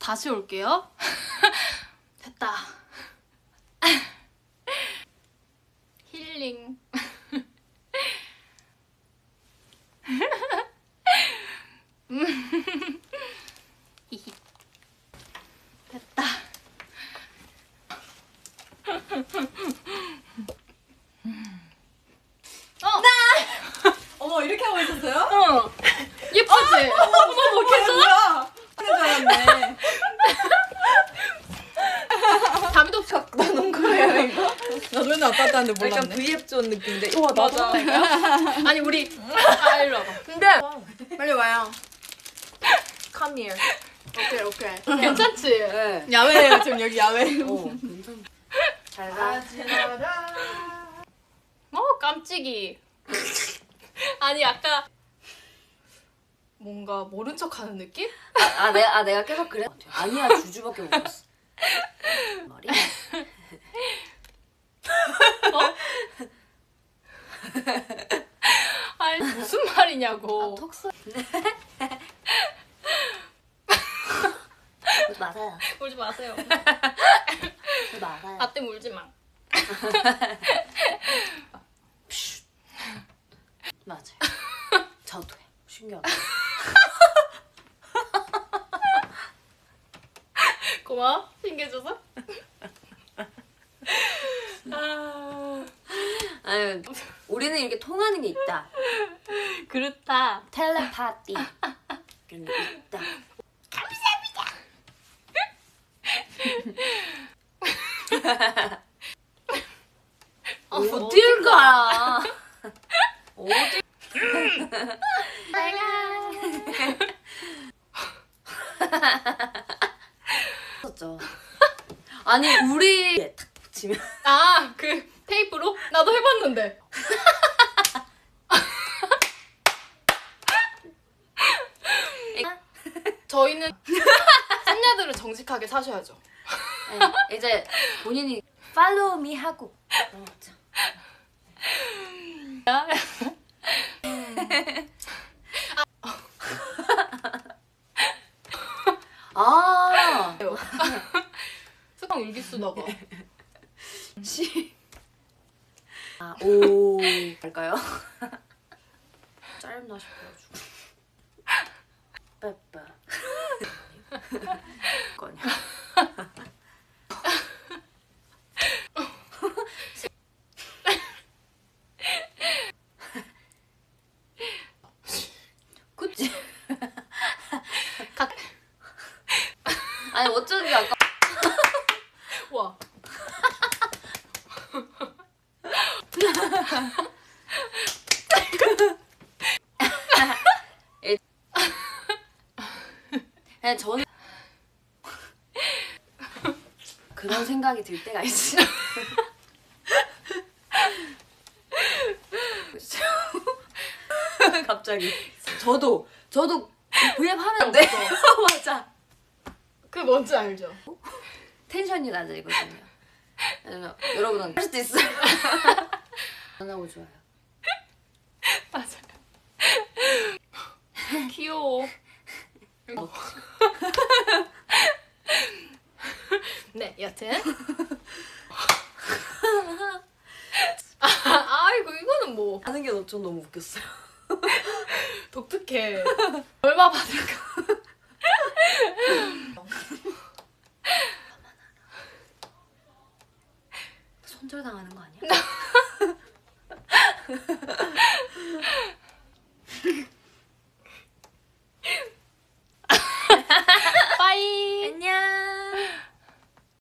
다시 올게요. 됐다. 힐링. 됐다. 어머 이렇게 하고 있었어요? 어. 예쁘지? 어머 괜찮아? 하는 줄 알았네. 다비도 나눈 거예요 이거? 나도 맨날 아빠 왔다는데 몰랐네. 약간 V앱 존 느낌인데. 우와 맞아. 아니 우리 일로 와봐. 근데 빨리 와요. Come here. 오케이. 괜찮지? 네. 야외예요 지금 여기 야외. 괜찮아. 잘 가. 깜찍이. 아니 아까 뭔가 모른 척하는 느낌? 내가 계속 그래? 아니야, 주주밖에 못 봤어. 말이? 아니 무슨 말이냐고. 톡소. 울지 마세요. 울지 마세요. 울지 마세요. 나 때문에 울지 마. 맞아요. 저도요. 신기하다. 고마워. 신기해줘서. 아유, 우리는 이렇게 통하는 게 있다. 그렇다. 텔레파티. 이런 게 있다. 어딜 가? 어딜? 었죠. 아니 우리 탁 붙이면 그 테이프로? 나도 해봤는데. 저희는 썸녀들은 정직하게 사셔야죠. 네, 이제 본인이 팔로우 미 하고 넘어갔죠. 수강 일기 쓰다가 오 할까요? 짧나 싶어가지고 빼빼 거냐. 그치? 아니 어쩐지 아까 와. 네, 저는 그런 생각이 들 때가 있지. 갑자기 저도 V앱 하면 안 돼. 맞아. 그 뭔지 알죠? 텐션이 낮아지거든요. 여러분은 할 수도 있어요. 안 하고 좋아요. 맞아요. 귀여워. 네, 여튼. 아이고 이거는 뭐 하는 게 전 너무 웃겼어요. 독특해. 얼마 받을까? 손절당하는 거 아니야?